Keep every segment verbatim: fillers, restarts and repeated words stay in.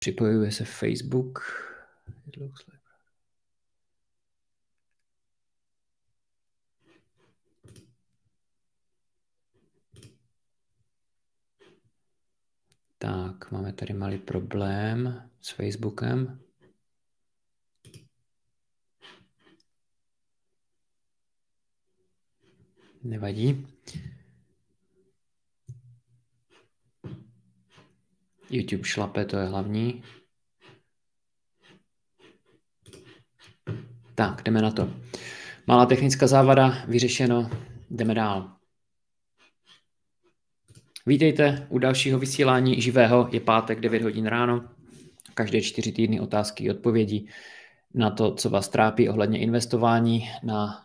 Připojuje se Facebook. It looks like... Tak, máme tady malý problém s Facebookem. Nevadí. YouTube šlape, to je hlavní. Tak, jdeme na to. Malá technická závada, vyřešeno, jdeme dál. Vítejte u dalšího vysílání živého, je pátek devět hodin ráno, každé čtyři týdny otázky a odpovědi na to, co vás trápí ohledně investování, na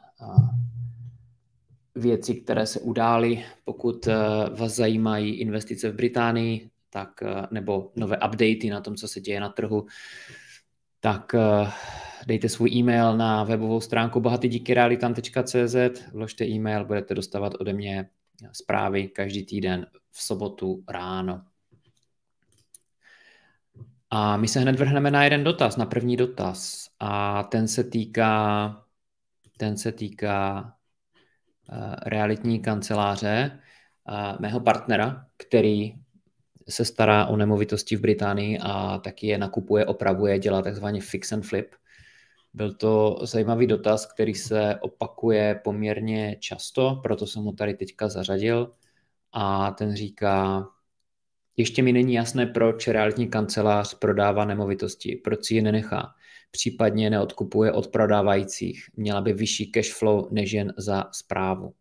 věci, které se udály. Pokud vás zajímají investice v Británii, tak, nebo nové updaty na tom, co se děje na trhu, tak dejte svůj e-mail na webovou stránku bohatydíkyrealitam tečka cé zet, vložte e-mail, budete dostávat ode mě zprávy každý týden v sobotu ráno. A my se hned vrhneme na jeden dotaz, na první dotaz. A ten se týká, ten se týká uh, realitní kanceláře uh, mého partnera, který se stará o nemovitosti v Británii a taky je nakupuje, opravuje, dělá takzvaně fix and flip. Byl to zajímavý dotaz, který se opakuje poměrně často, proto jsem ho tady teďka zařadil. A ten říká, ještě mi není jasné, proč realitní kancelář prodává nemovitosti, proč si je nenechá, případně neodkupuje od prodávajících, měla by vyšší cash flow než jen za správu.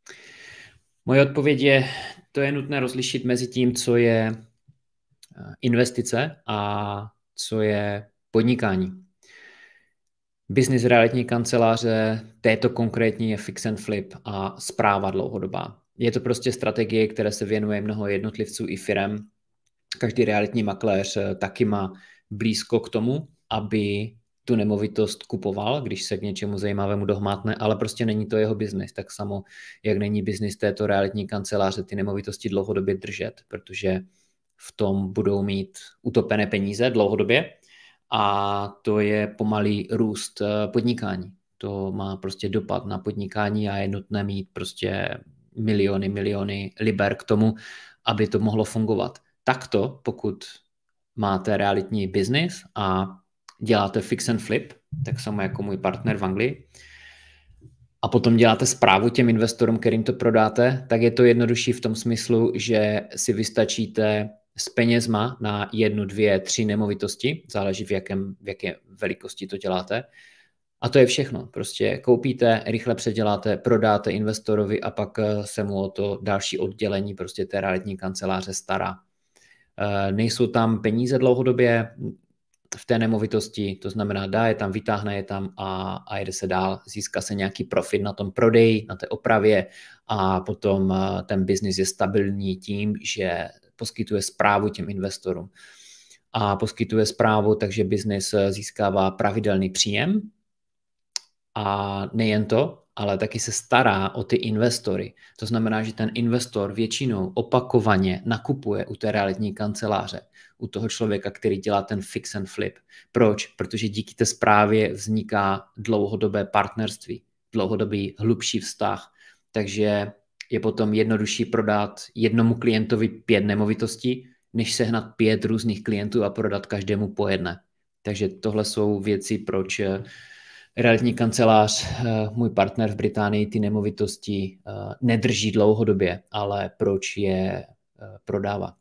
Moje odpověď je, to je nutné rozlišit mezi tím, co je investice a co je podnikání. Business realitní kanceláře, této konkrétní je fix and flip a správa dlouhodobá. Je to prostě strategie, které se věnuje mnoho jednotlivců i firem. Každý realitní makléř taky má blízko k tomu, aby tu nemovitost kupoval, když se k něčemu zajímavému dohmátne, ale prostě není to jeho biznis. Tak samo, jak není biznis této realitní kanceláře ty nemovitosti dlouhodobě držet, protože v tom budou mít utopené peníze dlouhodobě a to je pomalý růst podnikání. To má prostě dopad na podnikání a je nutné mít prostě miliony, miliony liber k tomu, aby to mohlo fungovat. Takto, pokud máte realitní biznis a děláte fix and flip, tak samo jako můj partner v Anglii, a potom děláte správu těm investorům, kterým to prodáte, tak je to jednodušší v tom smyslu, že si vystačíte s penězma na jednu, dvě, tři nemovitosti, záleží v, jakém, v jaké velikosti to děláte. A to je všechno. Prostě koupíte, rychle předěláte, prodáte investorovi a pak se mu o to další oddělení prostě té realitní kanceláře stará. E, nejsou tam peníze dlouhodobě v té nemovitosti, to znamená dá je tam, vytáhne je tam a, a jede se dál. Získá se nějaký profit na tom prodeji, na té opravě a potom ten biznis je stabilní tím, že poskytuje správu těm investorům. A poskytuje správu, takže biznis získává pravidelný příjem. A nejen to, ale taky se stará o ty investory. To znamená, že ten investor většinou opakovaně nakupuje u té realitní kanceláře, u toho člověka, který dělá ten fix and flip. Proč? Protože díky té správě vzniká dlouhodobé partnerství, dlouhodobý hlubší vztah. Takže je potom jednodušší prodat jednomu klientovi pět nemovitostí, než sehnat pět různých klientů a prodat každému po jedné. Takže tohle jsou věci, proč realitní kancelář, můj partner v Británii, ty nemovitosti nedrží dlouhodobě, ale proč je prodává.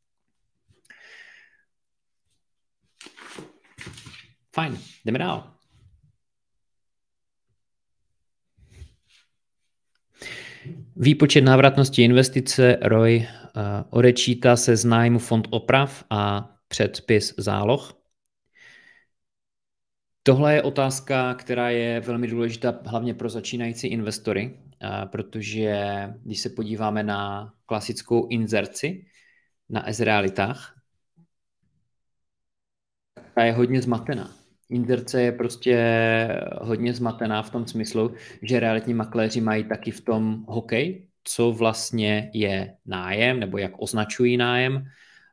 Fajn, jdeme dál. Výpočet návratnosti investice R O I uh, odečítá se z nájmu fond oprav a předpis záloh. Tohle je otázka, která je velmi důležitá hlavně pro začínající investory, uh, protože když se podíváme na klasickou inzerci na S-realitách, ta je hodně zmatená. Inzerce je prostě hodně zmatená v tom smyslu, že realitní makléři mají taky v tom hokej, co vlastně je nájem, nebo jak označují nájem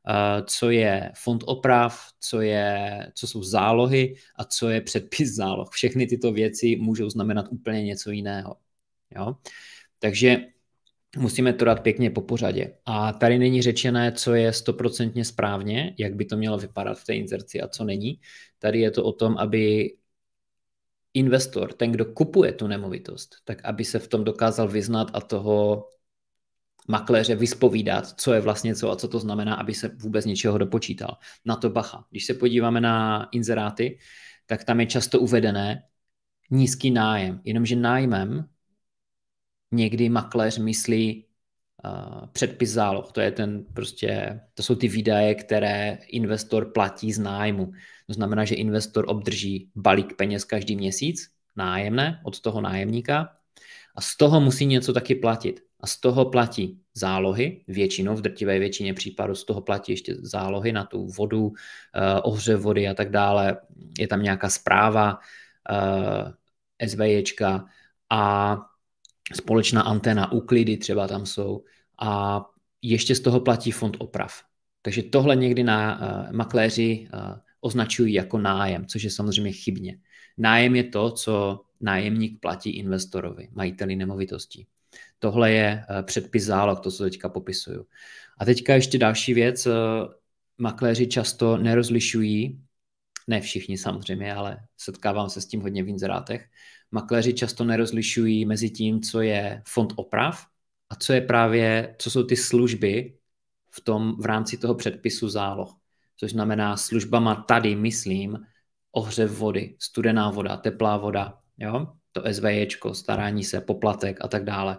co je fond oprav, co, je, co jsou zálohy a co je předpis záloh. Všechny tyto věci můžou znamenat úplně něco jiného. Jo? Takže musíme to dát pěkně po pořadě. A tady není řečené, co je stoprocentně správně, jak by to mělo vypadat v té inzerci a co není. Tady je to o tom, aby investor, ten, kdo kupuje tu nemovitost, tak aby se v tom dokázal vyznat a toho makléře vyspovídat, co je vlastně co a co to znamená, aby se vůbec něčeho dopočítal. Na to bacha. Když se podíváme na inzeráty, tak tam je často uvedené nízký nájem, jenomže nájmem někdy makléř myslí uh, předpis záloh. To je ten prostě, to jsou ty výdaje, které investor platí z nájmu. To znamená, že investor obdrží balík peněz každý měsíc, nájemné od toho nájemníka, a z toho musí něco taky platit. A z toho platí zálohy, většinou, v drtivé většině případů z toho platí ještě zálohy na tu vodu, uh, ohřev vody a tak dále. Je tam nějaká správa uh, SVJčka a společná anténa, úklidy třeba tam jsou a ještě z toho platí fond oprav. Takže tohle někdy na uh, makléři uh, označují jako nájem, což je samozřejmě chybně. Nájem je to, co nájemník platí investorovi, majiteli nemovitostí. Tohle je uh, předpis záloh, to, co teďka popisuju. A teďka ještě další věc. Uh, makléři často nerozlišují, ne všichni samozřejmě, ale setkávám se s tím hodně v inzerátech, makléři často nerozlišují mezi tím, co je fond oprav a co je právě, co jsou ty služby v tom v rámci toho předpisu záloh. Což znamená službama tady, myslím, ohřev vody, studená voda, teplá voda, jo? To SVJčko, starání se, poplatek a tak dále.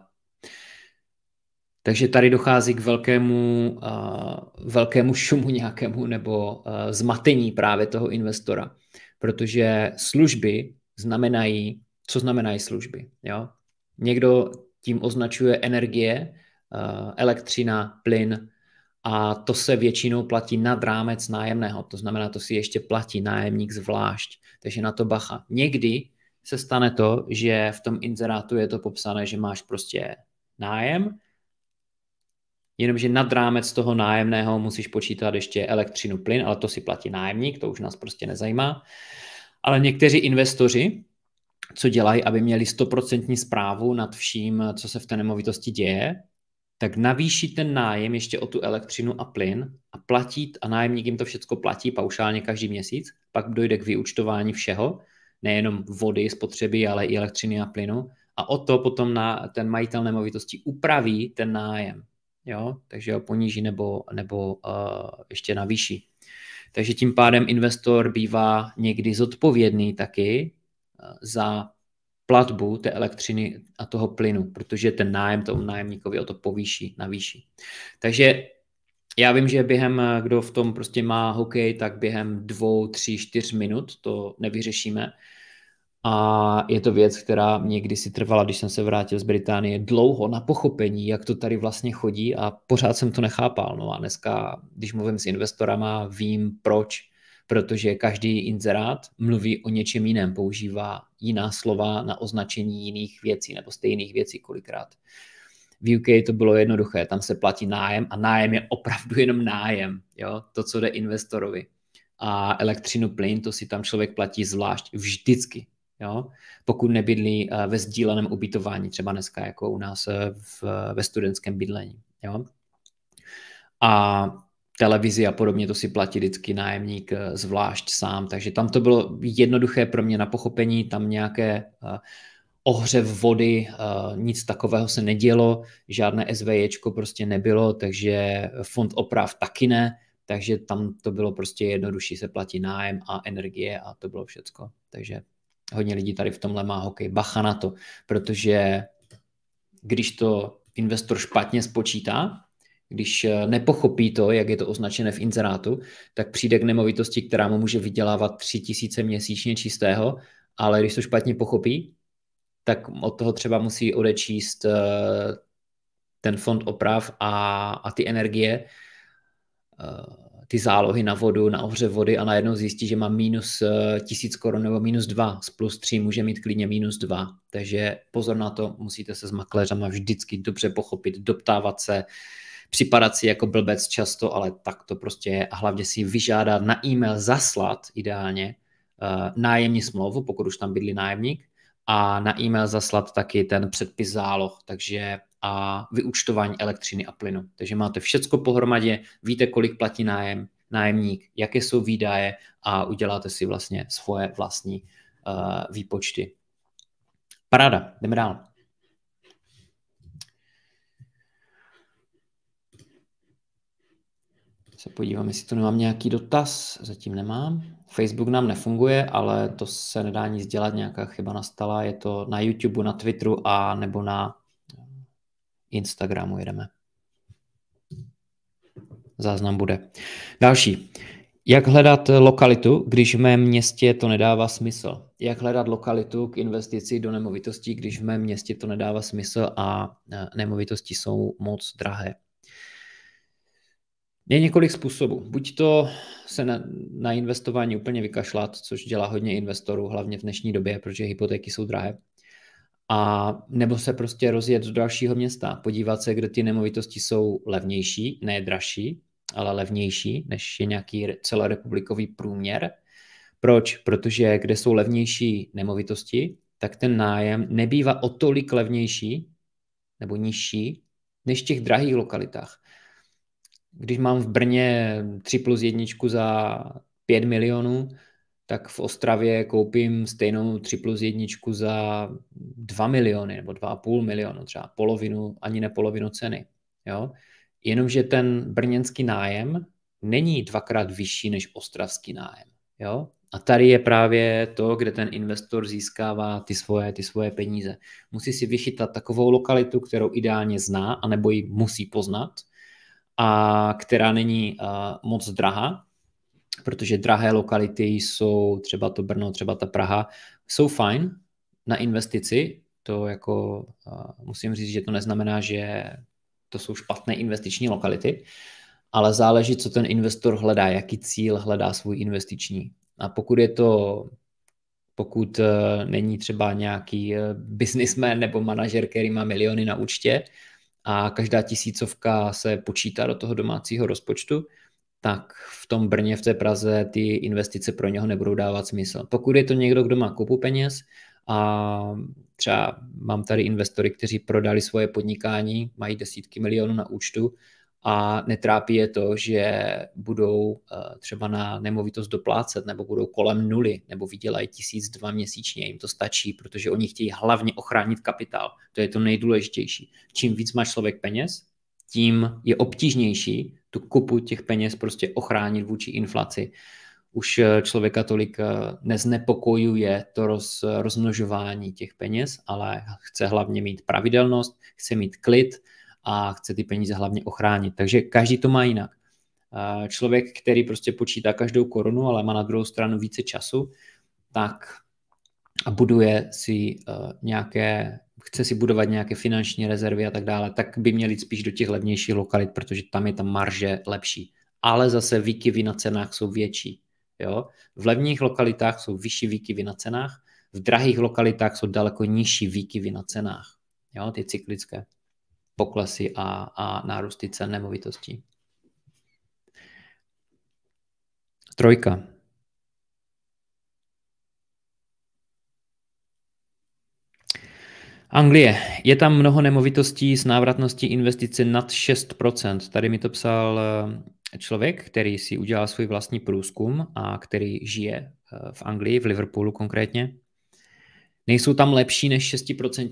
Takže tady dochází k velkému, uh, velkému šumu nějakému nebo uh, zmatení právě toho investora, protože služby znamenají, co znamenají služby. Jo? Někdo tím označuje energie, uh, elektřina, plyn a to se většinou platí nad rámec nájemného. To znamená, to si ještě platí nájemník zvlášť. Takže na to bacha. Někdy se stane to, že v tom inzerátu je to popsané, že máš prostě nájem, jenomže nad rámec toho nájemného musíš počítat ještě elektřinu, plyn, ale to si platí nájemník, to už nás prostě nezajímá. Ale někteří investoři, co dělají, aby měli stoprocentní správu nad vším, co se v té nemovitosti děje, tak navýší ten nájem ještě o tu elektřinu a plyn a platí, a nájemník jim to všechno platí paušálně každý měsíc, pak dojde k vyúčtování všeho, nejenom vody, spotřeby, ale i elektřiny a plynu a o to potom na ten majitel nemovitosti upraví ten nájem. Jo? Takže ho poníží nebo, nebo uh, ještě navýší. Takže tím pádem investor bývá někdy zodpovědný taky uh, za platbu té elektřiny a toho plynu, protože ten nájem tomu nájemníkovi o to povýší, navýší. Takže já vím, že během, kdo v tom prostě má hokej, tak během dvou, tří, čtyř minut to nevyřešíme. A je to věc, která mě kdysi trvala, když jsem se vrátil z Británie, dlouho na pochopení, jak to tady vlastně chodí a pořád jsem to nechápal. No a dneska, když mluvím s investorama, vím proč. Protože každý inzerát mluví o něčem jiném, používá jiná slova na označení jiných věcí nebo stejných věcí kolikrát. V U K to bylo jednoduché, tam se platí nájem a nájem je opravdu jenom nájem, jo? To, co jde investorovi. A elektřinu, plyn, to si tam člověk platí zvlášť vždycky. Jo? Pokud nebydlí ve sdíleném ubytování, třeba dneska jako u nás v, ve studentském bydlení. Jo? A televizi a podobně to si platí vždycky nájemník zvlášť sám, takže tam to bylo jednoduché pro mě na pochopení, tam nějaké uh, ohřev vody, uh, nic takového se nedělo, žádné SVJčko prostě nebylo, takže fond oprav taky ne, takže tam to bylo prostě jednodušší, se platí nájem a energie a to bylo všecko, takže hodně lidí tady v tomhle má hokej, bacha na to, protože když to investor špatně spočítá, když nepochopí to, jak je to označené v inzerátu, tak přijde k nemovitosti, která mu může vydělávat tři tisíce měsíčně čistého, ale když to špatně pochopí, tak od toho třeba musí odečíst ten fond oprav a, a ty energie, ty zálohy na vodu, na ohřev vody a najednou zjistí, že má minus tisíc korun nebo minus dva, z plus tři může mít klidně minus dva. Takže pozor na to, musíte se s makléřama vždycky dobře pochopit, doptávat se, připadat si jako blbec často, ale tak to prostě je a hlavně si vyžádat na e-mail zaslat ideálně uh, nájemní smlouvu, pokud už tam bydlí nájemník, a na e-mail zaslat taky ten předpis záloh, takže a vyúčtování elektřiny a plynu. Takže máte všecko pohromadě, víte, kolik platí nájem, nájemník, jaké jsou výdaje a uděláte si vlastně svoje vlastní uh, výpočty. Paráda, jdeme dál. Se podívám, jestli tu nemám nějaký dotaz, zatím nemám. Facebook nám nefunguje, ale to se nedá nic dělat, nějaká chyba nastala, je to na YouTube, na Twitteru a nebo na Instagramu jedeme. Záznam bude. Další. Jak hledat lokalitu, když v mém městě to nedává smysl? Jak hledat lokalitu k investici do nemovitostí, když v mém městě to nedává smysl a nemovitosti jsou moc drahé? Je několik způsobů. Buď to se na, na investování úplně vykašlat, což dělá hodně investorů, hlavně v dnešní době, protože hypotéky jsou drahé. A nebo se prostě rozjet do dalšího města, podívat se, kde ty nemovitosti jsou levnější, ne dražší, ale levnější, než je nějaký celorepublikový průměr. Proč? Protože kde jsou levnější nemovitosti, tak ten nájem nebývá o tolik levnější nebo nižší, než v těch drahých lokalitách. Když mám v Brně tři plus jedničku za pět milionů, tak v Ostravě koupím stejnou tři plus jedničku za dva miliony nebo dva a půl milionu, třeba polovinu, ani ne polovinu ceny. Jo? Jenomže ten brněnský nájem není dvakrát vyšší než ostravský nájem. Jo? A tady je právě to, kde ten investor získává ty svoje, ty svoje peníze. Musí si vychytat takovou lokalitu, kterou ideálně zná, anebo ji musí poznat, a která není uh, moc drahá, protože drahé lokality jsou třeba to Brno, třeba ta Praha, jsou fajn na investici. To jako uh, musím říct, že to neznamená, že to jsou špatné investiční lokality, ale záleží, co ten investor hledá, jaký cíl hledá svůj investiční. A pokud je to, pokud uh, není třeba nějaký uh, businessman nebo manažer, který má miliony na účtě a každá tisícovka se počítá do toho domácího rozpočtu, tak v tom Brně, v té Praze ty investice pro něho nebudou dávat smysl. Pokud je to někdo, kdo má kupu peněz a třeba mám tady investory, kteří prodali svoje podnikání, mají desítky milionů na účtu a netrápí je to, že budou třeba na nemovitost doplácet nebo budou kolem nuly nebo vydělají tisíc dva měsíčně, jim to stačí, protože oni chtějí hlavně ochránit kapitál. To je to nejdůležitější. Čím víc má člověk peněz, tím je obtížnější tu kupu těch peněz prostě ochránit vůči inflaci. Už člověka tolik neznepokojuje to roz, rozmnožování těch peněz, ale chce hlavně mít pravidelnost, chce mít klid a chce ty peníze hlavně ochránit. Takže každý to má jinak. Člověk, který prostě počítá každou korunu, ale má na druhou stranu více času, tak a buduje si uh, nějaké, chce si budovat nějaké finanční rezervy a tak dále, tak by měl jít spíš do těch levnějších lokalit, protože tam je ta marže lepší. Ale zase výkyvy na cenách jsou větší. Jo? V levných lokalitách jsou vyšší výkyvy na cenách, v drahých lokalitách jsou daleko nižší výkyvy na cenách. Jo? Ty cyklické poklesy a, a nárůsty cen nemovitostí. Trojka. Anglie. Je tam mnoho nemovitostí s návratností investice nad šest procent. Tady mi to psal člověk, který si udělal svůj vlastní průzkum a který žije v Anglii, v Liverpoolu konkrétně. Nejsou tam lepší než šest procent?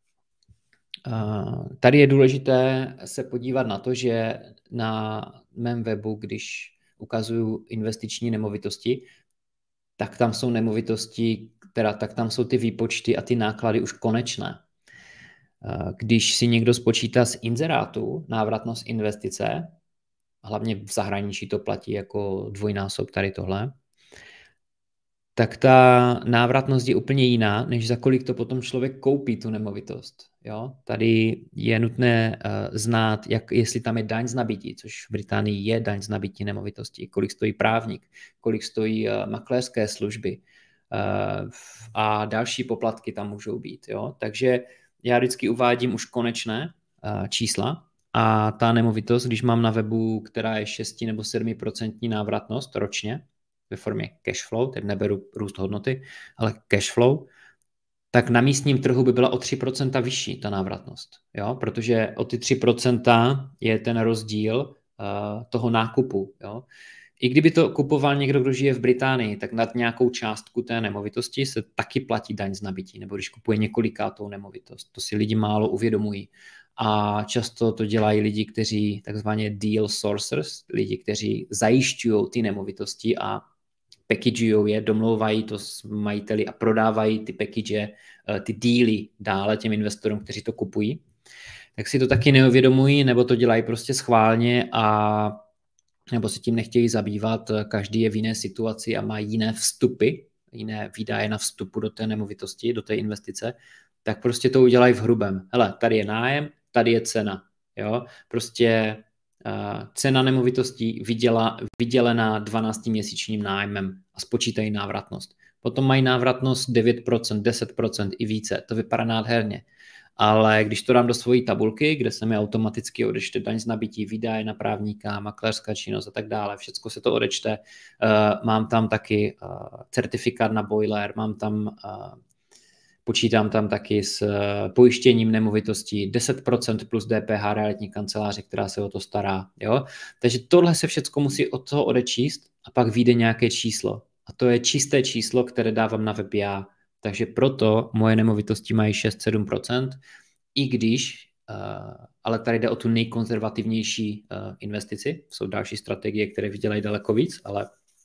Tady je důležité se podívat na to, že na mém webu, když ukazuju investiční nemovitosti, tak tam jsou nemovitosti, teda, tak tam jsou ty výpočty a ty náklady už konečné. Když si někdo spočítá z inzerátu návratnost investice, hlavně v zahraničí to platí jako dvojnásob tady tohle, tak ta návratnost je úplně jiná, než za kolik to potom člověk koupí tu nemovitost. Jo? Tady je nutné uh, znát, jak, jestli tam je daň z nabytí, což v Británii je daň z nabytí nemovitosti, kolik stojí právník, kolik stojí uh, makléřské služby uh, a další poplatky tam můžou být. Jo? Takže já vždycky uvádím už konečné uh, čísla a ta nemovitost, když mám na webu, která je šest nebo sedm procent návratnost ročně ve formě cash flow, teď neberu růst hodnoty, ale cash flow, tak na místním trhu by byla o tři procenta vyšší ta návratnost. Jo? Protože o ty tři procenta je ten rozdíl uh, toho nákupu. Jo? I kdyby to kupoval někdo, kdo žije v Británii, tak nad nějakou částku té nemovitosti se taky platí daň z nabytí, nebo když kupuje několikátou nemovitost. To si lidi málo uvědomují. A často to dělají lidi, kteří takzvaně deal sourcers, lidi, kteří zajišťují ty nemovitosti a packagujou je, domlouvají to s majiteli a prodávají ty package, ty dealy dále těm investorům, kteří to kupují. Tak si to taky neuvědomují, nebo to dělají prostě schválně a nebo se tím nechtějí zabývat. Každý je v jiné situaci a má jiné vstupy, jiné výdaje na vstupu do té nemovitosti, do té investice, tak prostě to udělají v hrubém. Hele, tady je nájem, tady je cena. Jo? Prostě uh, cena nemovitostí vyděla, vydělená dvanáctiměsíčním nájmem a spočítají návratnost. Potom mají návratnost devět procent, deset procent i více. To vypadá nádherně. Ale když to dám do svojí tabulky, kde se mi automaticky odečte daň z nabytí, výdaje na právníka, makléřská činnost a tak dále, všecko se to odečte. Uh, mám tam taky uh, certifikát na boiler, mám tam, uh, počítám tam taky s uh, pojištěním nemovitostí, deset procent plus D P H realitní kanceláře, která se o to stará. Jo? Takže tohle se všecko musí od toho odečíst a pak vyjde nějaké číslo. A to je čisté číslo, které dávám na web já. Takže proto moje nemovitosti mají šest až sedm procent, i když, uh, ale tady jde o tu nejkonzervativnější uh, investici. Jsou další strategie, které vydělají daleko víc, ale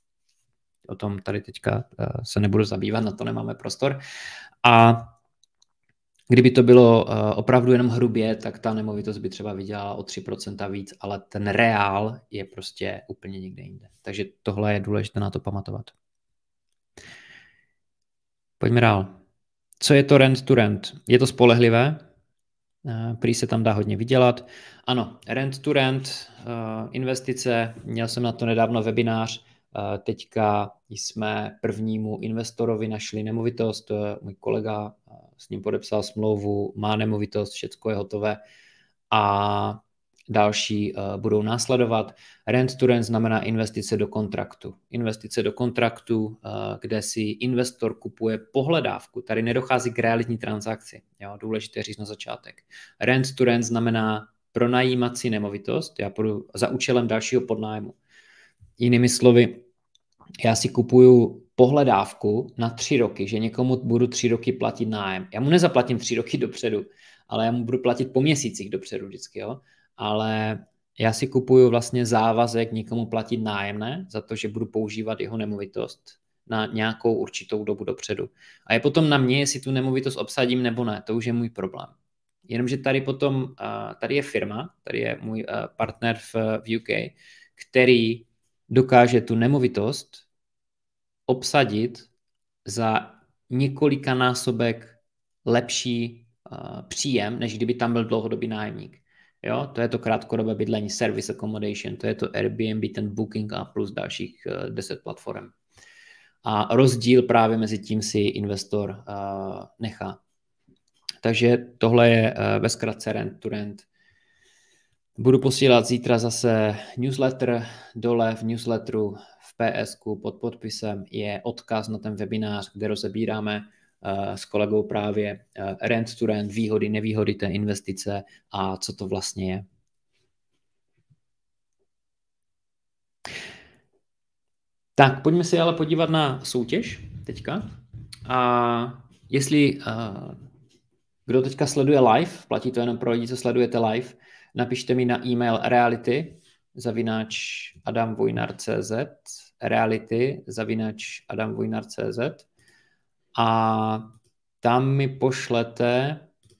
o tom tady teďka uh, se nebudu zabývat, na to nemáme prostor. A kdyby to bylo uh, opravdu jenom hrubě, tak ta nemovitost by třeba vydělala o tři procenta víc, ale ten reál je prostě úplně někde jinde. Takže tohle je důležité na to pamatovat. Pojďme dál. Co je to rent to rent? Je to spolehlivé? Prý se tam dá hodně vydělat. Ano, rent to rent, investice, měl jsem na to nedávno webinář, teďka jsme prvnímu investorovi našli nemovitost, můj kolega s ním podepsal smlouvu, má nemovitost, všecko je hotové a další uh, budou následovat. Rent to rent znamená investice do kontraktu. Investice do kontraktu, uh, kde si investor kupuje pohledávku. Tady nedochází k realitní transakci. Jo, důležité říct na začátek. Rent to rent znamená pronajímat si nemovitost. Já půjdu za účelem dalšího podnájmu. Jinými slovy, já si kupuju pohledávku na tři roky, že někomu budu tři roky platit nájem. Já mu nezaplatím tři roky dopředu, ale já mu budu platit po měsících dopředu vždycky, jo. Ale já si kupuju vlastně závazek někomu platit nájemné za to, že budu používat jeho nemovitost na nějakou určitou dobu dopředu. A je potom na mě, jestli tu nemovitost obsadím nebo ne, to už je můj problém. Jenomže tady potom, tady je firma, tady je můj partner v, v U K, který dokáže tu nemovitost obsadit za několika násobek lepší příjem, než kdyby tam byl dlouhodobý nájemník. Jo, to je to krátkodobé bydlení, service accommodation, to je to Airbnb, ten Booking a plus dalších uh, deset platform. A rozdíl právě mezi tím si investor uh, nechá. Takže tohle je uh, ve zkratce rent to rent. Budu posílat zítra zase newsletter, dole v newsletteru v P S ku pod podpisem je odkaz na ten webinář, kde rozebíráme s kolegou právě rent to rent, výhody, nevýhody té investice a co to vlastně je. Tak, pojďme si ale podívat na soutěž teďka. A jestli uh, kdo teďka sleduje live, platí to jenom pro lidi, co sledujete live, napište mi na e-mail reality zavináč adamvojnar tečka cé zet reality zavináč adamvojnar tečka cé zet a tam mi pošlete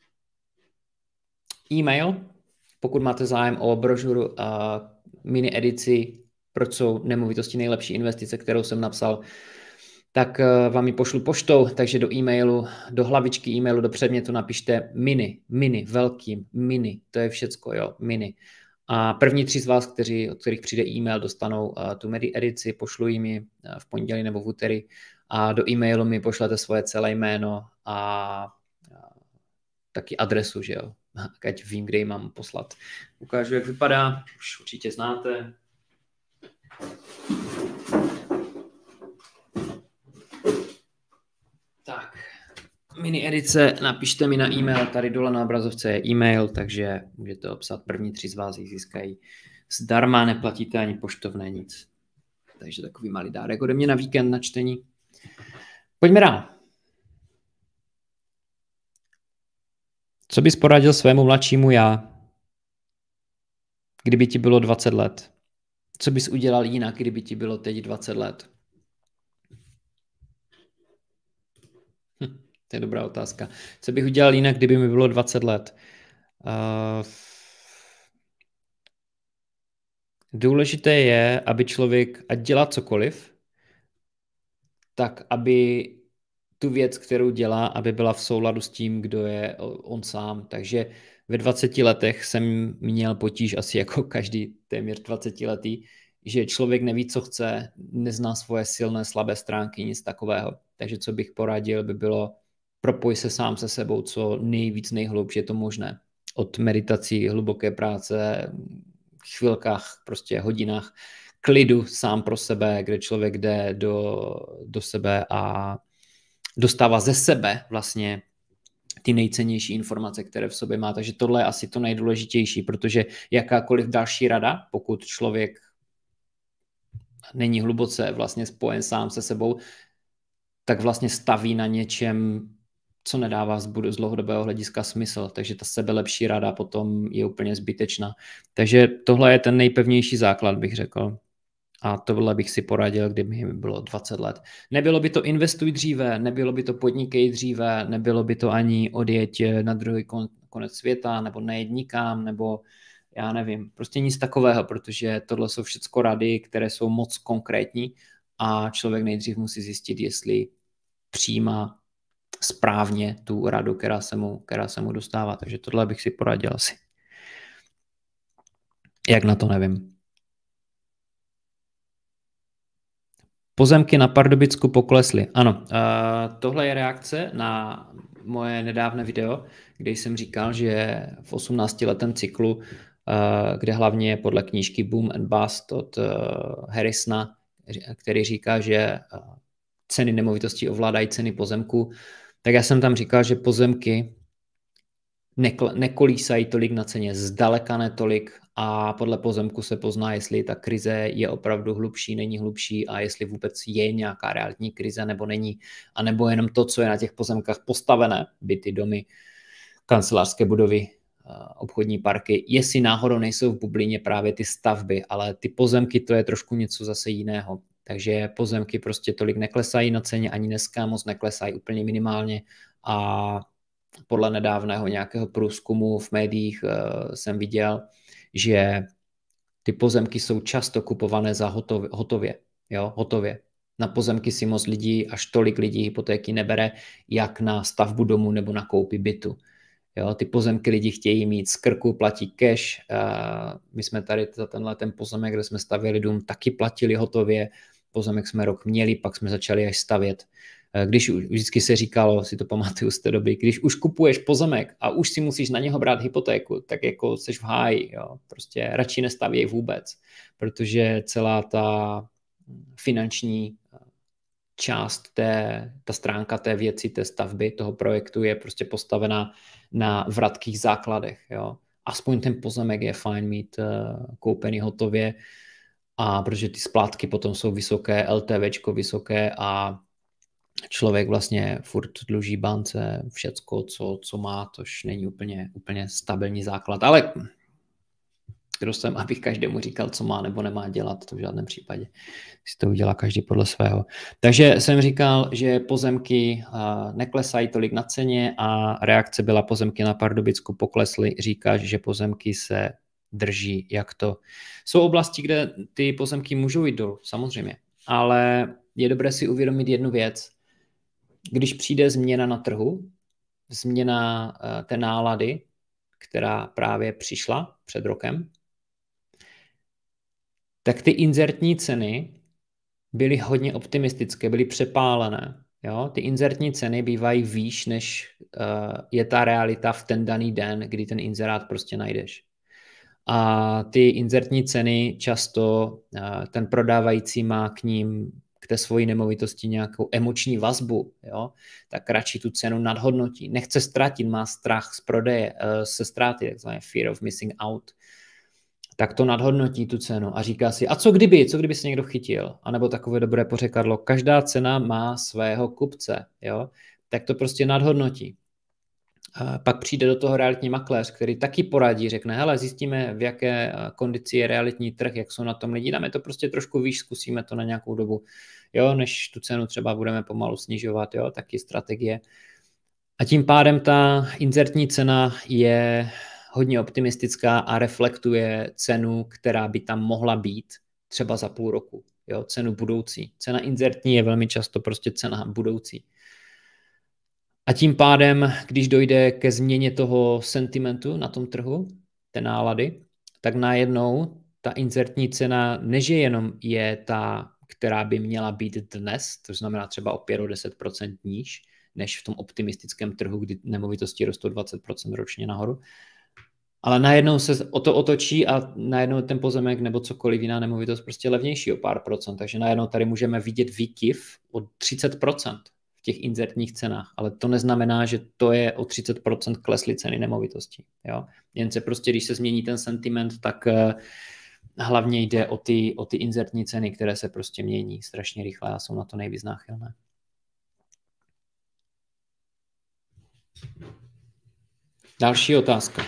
e-mail, pokud máte zájem o brožuru uh, mini edici, proč jsou nemovitosti nejlepší investice, kterou jsem napsal, tak uh, vám ji pošlu poštou, takže do e-mailu, do hlavičky e-mailu, do předmětu napište mini, mini, velkým, mini, to je všecko, jo, mini. A první tři z vás, kteří, od kterých přijde e-mail, dostanou uh, tu mini edici, pošlu jim ji uh, v pondělí nebo v úterý a do e-mailu mi pošlete svoje celé jméno a, a taky adresu, že jo, ať vím, kde ji mám poslat. Ukážu, jak vypadá, už určitě znáte. Tak, mini edice, napište mi na e-mail, tady dole na obrazovce je e-mail, takže můžete obsat, první tři z vás jich získají zdarma, neplatíte ani poštovné, nic. Takže takový malý dárek ode mě na víkend na čtení. Pojďme dál. Co bys poradil svému mladšímu já, kdyby ti bylo dvacet let? Co bys udělal jinak, kdyby ti bylo teď dvacet let? Hm, to je dobrá otázka. Co bych udělal jinak, kdyby mi bylo dvacet let? Uh, důležité je, aby člověk, ať dělá cokoliv, tak aby tu věc, kterou dělá, aby byla v souladu s tím, kdo je on sám. Takže ve dvaceti letech jsem měl potíž asi jako každý téměř dvacetiletý, že člověk neví, co chce, nezná svoje silné, slabé stránky, nic takového. Takže co bych poradil, by bylo propoj se sám se sebou, co nejvíc, nejhloubš je to možné. Od meditací, hluboké práce, chvilkách, prostě hodinách klidu sám pro sebe, kde člověk jde do, do sebe a dostává ze sebe vlastně ty nejcennější informace, které v sobě má. Takže tohle je asi to nejdůležitější, protože jakákoliv další rada, pokud člověk není hluboce vlastně spojen sám se sebou, tak vlastně staví na něčem, co nedává z dlouhodobého hlediska smysl. Takže ta sebelepší rada potom je úplně zbytečná. Takže tohle je ten nejpevnější základ, bych řekl. A tohle bych si poradil, kdyby mi bylo dvacet let. Nebylo by to investuj dříve, nebylo by to podnikej dříve, nebylo by to ani odjeď na druhý konec světa, nebo nejet nikam, nebo já nevím, prostě nic takového, protože tohle jsou všechno rady, které jsou moc konkrétní a člověk nejdřív musí zjistit, jestli přijímá správně tu radu, která se mu, která se mu dostává. Takže tohle bych si poradil asi. Jak na to nevím. Pozemky na Pardubicku poklesly. Ano, uh, tohle je reakce na moje nedávné video, kde jsem říkal, že v osmnáctiletém cyklu, uh, kde hlavně je podle knížky Boom and Bust od uh, Harrisona, který říká, že uh, ceny nemovitostí ovládají ceny pozemku, tak já jsem tam říkal, že pozemky nekl- nekolísají tolik na ceně, zdaleka ne tolik, a podle pozemku se pozná, jestli ta krize je opravdu hlubší, není hlubší a jestli vůbec je nějaká realitní krize nebo není, a nebo jenom to, co je na těch pozemkách postavené, byty, domy, kancelářské budovy, obchodní parky, jestli náhodou nejsou v bublině právě ty stavby, ale ty pozemky, to je trošku něco zase jiného. Takže pozemky prostě tolik neklesají na ceně, ani dneska moc neklesají, úplně minimálně, a podle nedávného nějakého průzkumu v médiích uh, jsem viděl, že ty pozemky jsou často kupované za hotově, hotově, jo, hotově. Na pozemky si moc lidí, až tolik lidí hypotéky nebere, jak na stavbu domu nebo na koupi bytu. Jo, ty pozemky lidi chtějí mít z krku, platí cash. Uh, my jsme tady za tenhle ten pozemek, kde jsme stavěli dům, taky platili hotově. Pozemek jsme rok měli, pak jsme začali až stavět. Když už, vždycky se říkalo, si to pamatuju z té doby, když už kupuješ pozemek a už si musíš na něho brát hypotéku, tak jako seš v háji, jo. Prostě radši nestavěj vůbec, protože celá ta finanční část té, ta stránka té věci, té stavby, toho projektu je prostě postavená na vratkých základech, jo. Aspoň ten pozemek je fajn mít uh, koupený hotově, a protože ty splátky potom jsou vysoké, LTVčko vysoké a člověk vlastně furt dluží bance všecko, co, co má, tož není úplně, úplně stabilní základ. Ale kdo jsem, abych každému říkal, co má nebo nemá dělat, to v žádném případě. Si to udělá každý podle svého. Takže jsem říkal, že pozemky neklesají tolik na ceně a reakce byla, pozemky na Pardubicku poklesly. Říkáš, že pozemky se drží, jak to. Jsou oblasti, kde ty pozemky můžou jít dolů, samozřejmě. Ale je dobré si uvědomit jednu věc. Když přijde změna na trhu, změna té nálady, která právě přišla před rokem, tak ty inzertní ceny byly hodně optimistické, byly přepálené. Jo? Ty inzertní ceny bývají výš, než uh, je ta realita v ten daný den, kdy ten inzerát prostě najdeš. A ty inzertní ceny často uh, ten prodávající má k ním, k té svojí nemovitosti nějakou emoční vazbu, jo? Tak radši tu cenu nadhodnotí. Nechce ztratit, má strach z prodeje, uh, se ztráty, takzvané fear of missing out. Tak to nadhodnotí tu cenu a říká si, a co kdyby, co kdyby se někdo chytil? A nebo takové dobré pořekadlo, každá cena má svého kupce, jo? Tak to prostě nadhodnotí. A pak přijde do toho realitní makléř, který taky poradí, řekne, hele, zjistíme, v jaké kondici je realitní trh, jak jsou na tom lidi, dáme to prostě trošku výš, zkusíme to na nějakou dobu, jo, než tu cenu třeba budeme pomalu snižovat, jo, taky strategie. A tím pádem ta inzertní cena je hodně optimistická a reflektuje cenu, která by tam mohla být třeba za půl roku, jo, cenu budoucí. Cena inzertní je velmi často prostě cena budoucí. A tím pádem, když dojde ke změně toho sentimentu na tom trhu, té nálady, tak najednou ta inzertní cena než jenom je ta, která by měla být dnes, to znamená třeba o pět až deset procent níž, než v tom optimistickém trhu, kdy nemovitosti rostou dvacet procent ročně nahoru, ale najednou se o to otočí a najednou ten pozemek nebo cokoliv jiná nemovitost prostě levnější o pár procent, takže najednou tady můžeme vidět výkyv o třicet procent v těch inzertních cenách, ale to neznamená, že to je o třicet procent klesly ceny nemovitostí. Jo? Jen se prostě, když se změní ten sentiment, tak uh, hlavně jde o ty, o ty inzertní ceny, které se prostě mění strašně rychle a jsou na to nejvíc náchylné. Další otázka.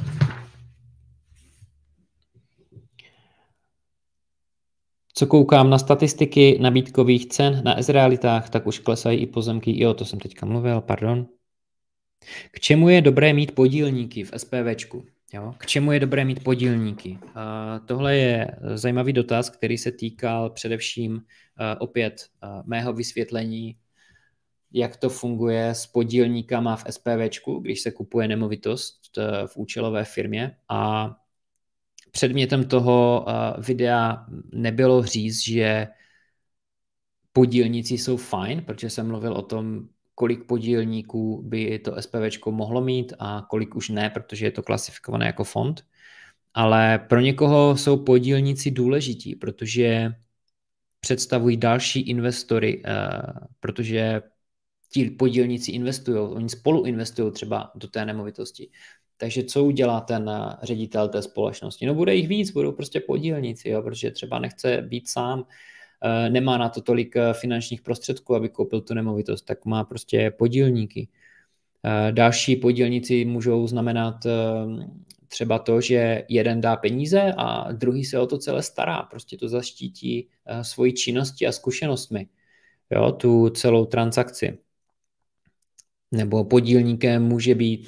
Co koukám na statistiky nabídkových cen na S-realitách, tak už klesají i pozemky. Jo, to jsem teďka mluvil, pardon. K čemu je dobré mít podílníky v SPVčku? Jo? K čemu je dobré mít podílníky? Uh, tohle je zajímavý dotaz, který se týkal především uh, opět uh, mého vysvětlení, jak to funguje s podílníkama v SPVčku, když se kupuje nemovitost uh, v účelové firmě. A předmětem toho uh, videa nebylo říct, že podílníci jsou fajn, protože jsem mluvil o tom, kolik podílníků by to SPVčko mohlo mít a kolik už ne, protože je to klasifikované jako fond. Ale pro někoho jsou podílníci důležití, protože představují další investory, protože ti podílníci investují, oni spolu investují třeba do té nemovitosti. Takže co udělá ten ředitel té společnosti? No bude jich víc, budou prostě podílníci, jo, protože třeba nechce být sám, nemá na to tolik finančních prostředků, aby koupil tu nemovitost, tak má prostě podílníky. Další podílníci můžou znamenat třeba to, že jeden dá peníze a druhý se o to celé stará, prostě to zaštítí svoji činností a zkušenostmi, jo, tu celou transakci. Nebo podílníkem může být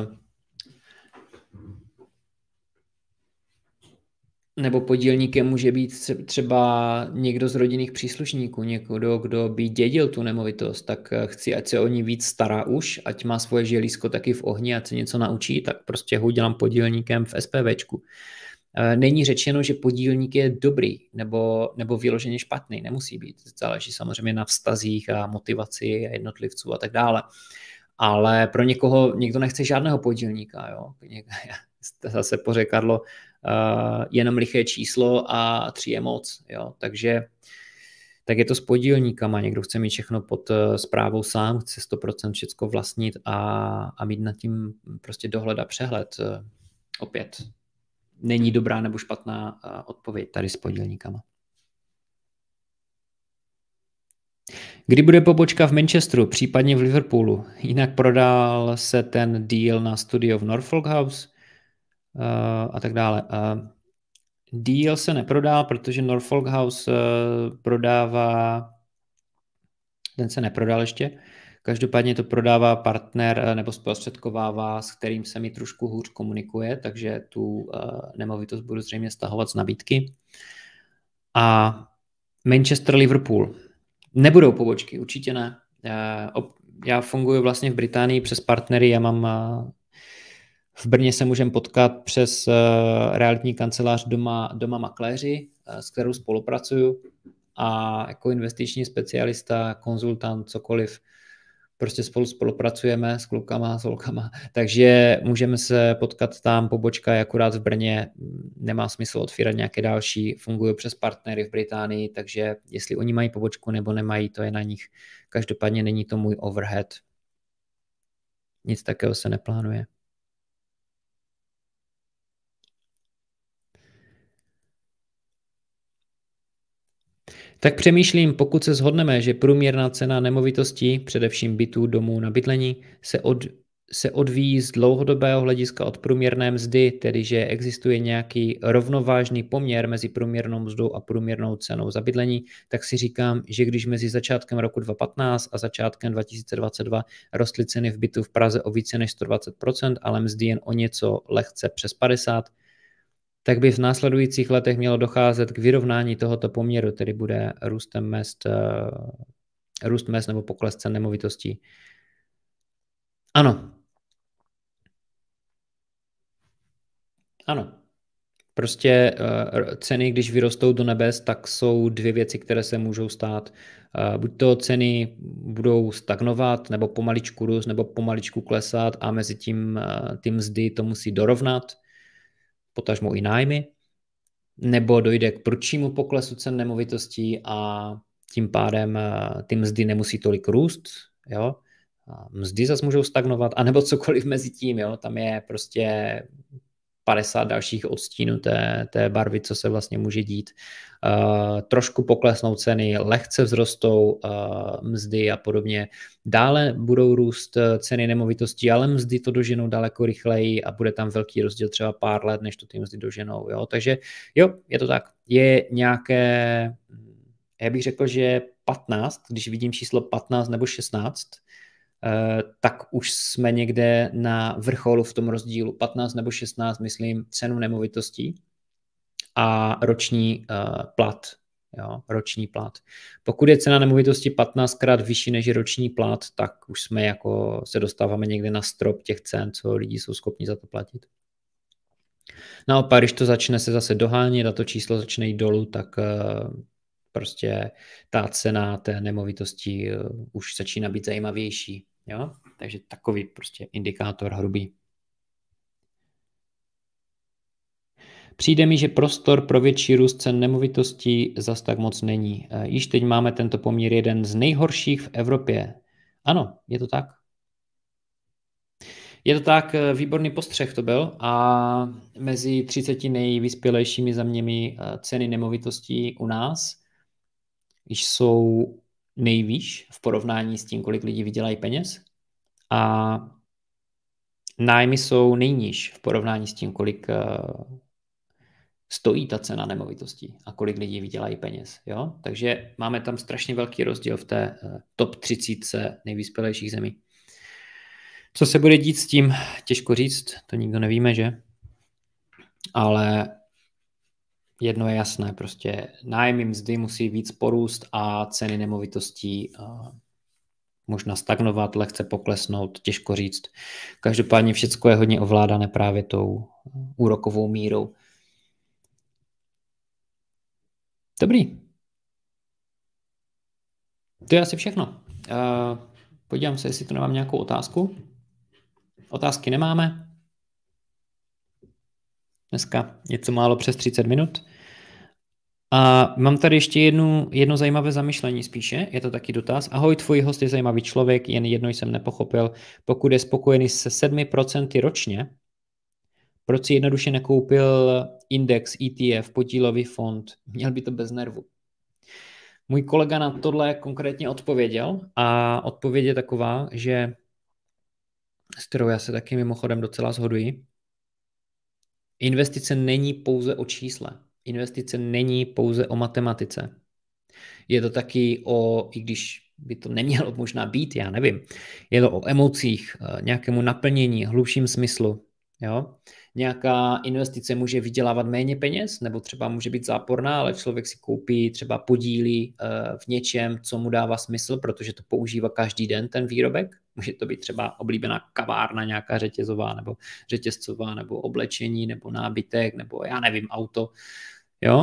Nebo podílníkem může být třeba někdo z rodinných příslušníků, někdo, kdo by dědil tu nemovitost, tak chci, ať se o ní víc stará už, ať má svoje želízko taky v ohni, ať se něco naučí, tak prostě ho udělám podílníkem v SPVčku. Není řečeno, že podílník je dobrý nebo, nebo vyloženě špatný, nemusí být. Záleží samozřejmě na vztazích a motivaci jednotlivců a tak dále. Ale pro někoho, někdo nechce žádného podílníka, jo. Zase pořekadlo, Uh, jenom liché číslo a tři je moc. Jo? Takže tak je to s podílníkama. Někdo chce mít všechno pod uh, správou sám, chce sto procent všecko vlastnit a, a mít nad tím prostě dohled a přehled. Uh, opět není dobrá nebo špatná uh, odpověď tady s podílníkama. Kdy bude pobočka v Manchesteru, případně v Liverpoolu? Jinak prodal se ten deal na studio v Norfolk House Uh, a tak dále. Uh, deal se neprodal, protože Norfolk House uh, prodává, ten se neprodal ještě, každopádně to prodává partner uh, nebo zprostředkovává, s kterým se mi trošku hůř komunikuje, takže tu uh, nemovitost budu zřejmě stahovat z nabídky. A Manchester, Liverpool. Nebudou pobočky, určitě ne. Uh, op- já funguji vlastně v Británii přes partnery, já mám uh, v Brně se můžeme potkat přes uh, realitní kancelář Doma, Doma makléři, uh, s kterou spolupracuju. a jako investiční specialista, konzultant, cokoliv, prostě spolu spolupracujeme s klukama, s holkama, takže můžeme se potkat tam, pobočka je akurát v Brně, nemá smysl otvírat nějaké další, fungují přes partnery v Británii, takže jestli oni mají pobočku nebo nemají, to je na nich. Každopádně není to můj overhead. Nic takového se neplánuje. Tak přemýšlím, pokud se shodneme, že průměrná cena nemovitostí, především bytů, domů na bydlení, se, od, se odvíjí z dlouhodobého hlediska od průměrné mzdy, tedy že existuje nějaký rovnovážný poměr mezi průměrnou mzdou a průměrnou cenou za bydlení, tak si říkám, že když mezi začátkem roku dva tisíce patnáct a začátkem dva tisíce dvacet dva rostly ceny v bytu v Praze o více než sto dvacet procent, ale mzdy jen o něco lehce přes padesát procent, tak by v následujících letech mělo docházet k vyrovnání tohoto poměru, tedy bude růstem mest, růst mest nebo pokles cen nemovitostí. Ano. Ano. Prostě ceny, když vyrostou do nebes, tak jsou dvě věci, které se můžou stát. Buď to ceny budou stagnovat, nebo pomaličku růst, nebo pomaličku klesat a mezi tím ty mzdy to musí dorovnat, potažmo i nájmy, nebo dojde k prudšímu poklesu cen nemovitostí a tím pádem ty mzdy nemusí tolik růst, jo. Mzdy zase můžou stagnovat, anebo cokoliv mezi tím, jo. Tam je prostě padesát dalších odstínů té, té barvy, co se vlastně může dít. Uh, trošku poklesnou ceny, lehce vzrostou uh, mzdy a podobně. Dále budou růst ceny nemovitostí, ale mzdy to doženou daleko rychleji a bude tam velký rozdíl třeba pár let, než to ty mzdy doženou. Jo? Takže jo, je to tak. Je nějaké, já bych řekl, že patnáct, když vidím číslo patnáct nebo šestnáct, tak už jsme někde na vrcholu v tom rozdílu patnáct nebo šestnáct, myslím, cenu nemovitostí a roční uh, plat. Jo, roční plat. Pokud je cena nemovitosti patnáctkrát vyšší než je roční plat, tak už jsme jako se dostáváme někde na strop těch cen, co lidi jsou schopni za to platit. Naopak, když to začne se zase dohánět a to číslo začne jít dolů, tak uh, prostě ta cena té nemovitosti uh, už začíná být zajímavější. Jo? Takže takový prostě indikátor hrubý. Přijde mi, že prostor pro větší růst cen nemovitostí zas tak moc není. Již teď máme tento poměr jeden z nejhorších v Evropě. Ano, je to tak. Je to tak, výborný postřeh to byl a mezi třiceti nejvyspělejšími zeměmi ceny nemovitostí u nás jsou nejvýš v porovnání s tím, kolik lidí vydělají peněz a nájmy jsou nejníž v porovnání s tím, kolik stojí ta cena nemovitostí a kolik lidí vydělají peněz. Jo? Takže máme tam strašně velký rozdíl v té top třicítce nejvyspělejších zemí. Co se bude dít s tím, těžko říct, to nikdo nevíme, že? Ale jedno je jasné, prostě nájmy, mzdy musí víc porůst a ceny nemovitostí možná stagnovat, lehce poklesnout, těžko říct. Každopádně všecko je hodně ovládané právě tou úrokovou mírou. Dobrý. To je asi všechno. Uh, podívám se, jestli tu nemám nějakou otázku. Otázky nemáme. Dneska něco málo přes třicet minut. A mám tady ještě jednu, jedno zajímavé zamyšlení spíše. Je to taky dotaz. Ahoj, tvůj host je zajímavý člověk, jen jedno jsem nepochopil. Pokud je spokojený se sedmi procenty ročně, proč si jednoduše nekoupil index, E T F, podílový fond? Měl by to bez nervu. Můj kolega na tohle konkrétně odpověděl a odpověď je taková, že s kterou já se taky mimochodem docela shoduji. Investice není pouze o čísle. Investice není pouze o matematice. Je to taky o, i když by to nemělo možná být, já nevím, je to o emocích, nějakému naplnění, hlubším smyslu. Jo? Nějaká investice může vydělávat méně peněz, nebo třeba může být záporná, ale člověk si koupí třeba podíly v něčem, co mu dává smysl, protože to používá každý den ten výrobek. Může to být třeba oblíbená kavárna, nějaká řetězová, nebo řetězcová, nebo oblečení, nebo nábytek, nebo já nevím, auto. Jo?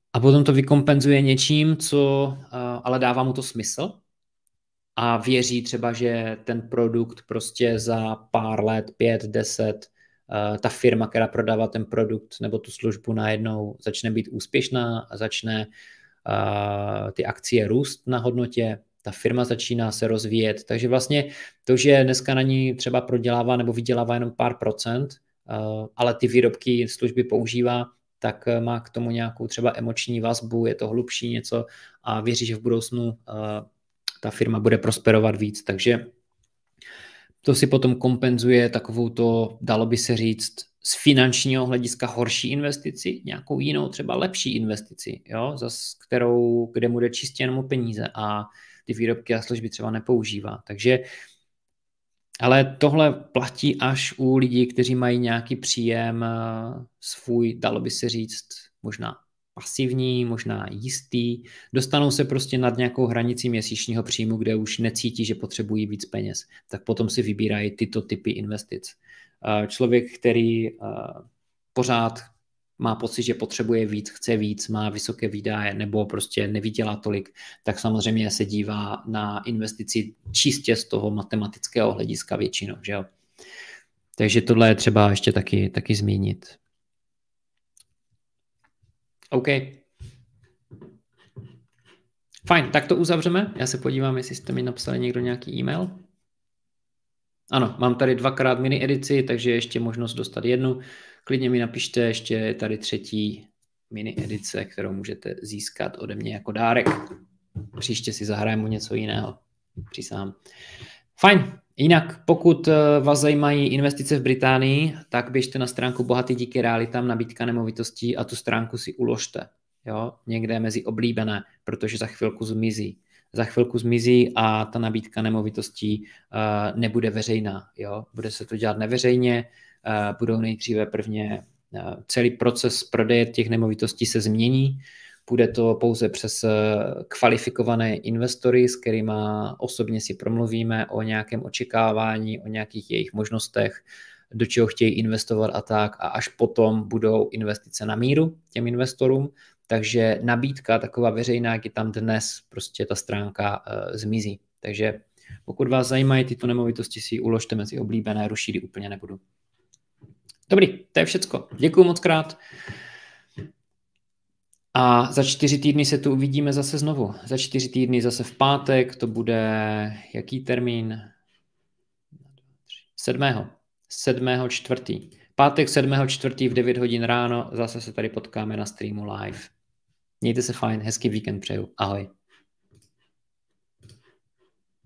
a potom to vykompenzuje něčím, co ale dává mu to smysl a věří třeba, že ten produkt prostě za pár let, pět, deset, ta firma, která prodává ten produkt nebo tu službu najednou začne být úspěšná a začne ty akcie růst na hodnotě, ta firma začíná se rozvíjet. Takže vlastně to, že dneska na ní třeba prodělává nebo vydělává jenom pár procent, ale ty výrobky, služby používá, tak má k tomu nějakou třeba emoční vazbu, je to hlubší něco a věří, že v budoucnu ta firma bude prosperovat víc. Takže to si potom kompenzuje takovou to, dalo by se říct, z finančního hlediska horší investici, nějakou jinou, třeba lepší investici, jo, zas kterou, kde mu jde čistě jenom o peníze a ty výrobky a služby třeba nepoužívá. Takže, ale tohle platí až u lidí, kteří mají nějaký příjem svůj, dalo by se říct, možná pasivní, možná jistý, dostanou se prostě nad nějakou hranici měsíčního příjmu, kde už necítí, že potřebují víc peněz, tak potom si vybírají tyto typy investic. Člověk, který pořád má pocit, že potřebuje víc, chce víc, má vysoké výdaje nebo prostě nevydělá tolik, tak samozřejmě se dívá na investici čistě z toho matematického hlediska většinou. Že jo? Takže tohle je třeba ještě taky, taky zmínit. OK. Fajn, tak to uzavřeme. Já se podívám, jestli jste mi napsali někdo nějaký e-mail. Ano, mám tady dvakrát mini edici, takže ještě možnost dostat jednu. Klidně mi napište, ještě je tady třetí mini edice, kterou můžete získat ode mě jako dárek. Příště si zahrajeme něco jiného. Přísahám. Fajn. Jinak, pokud vás zajímají investice v Británii, tak běžte na stránku Bohatý díky realitám, nabídka nemovitostí a tu stránku si uložte. Jo? Někde mezi oblíbené, protože za chvilku zmizí. Za chvilku zmizí a ta nabídka nemovitostí uh, nebude veřejná. Jo? Bude se to dělat neveřejně, uh, budou nejdříve prvně uh, celý proces prodeje těch nemovitostí se změní, bude to pouze přes kvalifikované investory, s kterými osobně si promluvíme o nějakém očekávání, o nějakých jejich možnostech, do čeho chtějí investovat a tak. A až potom budou investice na míru těm investorům. Takže nabídka taková veřejná, jak je tam dnes, prostě ta stránka uh, zmizí. Takže pokud vás zajímají tyto nemovitosti, si uložte mezi oblíbené, rušit úplně nebudu. Dobrý, to je všecko. Děkuju moc krát. A za čtyři týdny se tu uvidíme zase znovu. Za čtyři týdny zase v pátek, to bude jaký termín? Sedmého. Sedmého čtvrtý. Pátek sedmého čtvrtý v devět hodin ráno zase se tady potkáme na streamu live. Mějte se fajn, hezký víkend přeju. Ahoj.